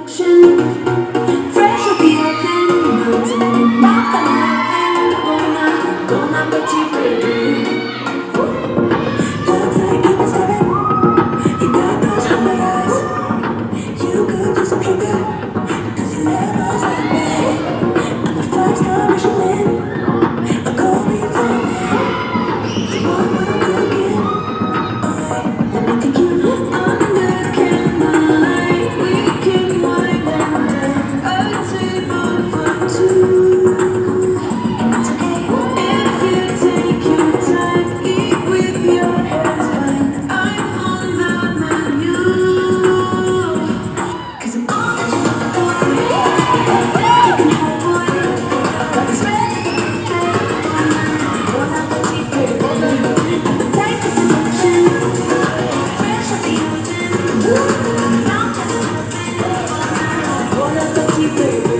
seduction. Fresh off the oven, mountain and rock on the gonna put you baby. Looks like you've been staring. You got those hungry eyes. You could use some sugar, 'cause you never stay away. I'm a five-star Michelin, a Kobe fan. You want what I'm cooking? Let me take you under candlelight. We can wine and dine, a table for two. And it's okay if you take your time. Eat with your hands fine. I'm on the menu, 'cause I'm all that you want for me. You can have one, but it's ready to be fed. Bon appetit, baby. Appetite for seduction. Fresh off the oven, mountain and oven. Bon appetit, baby.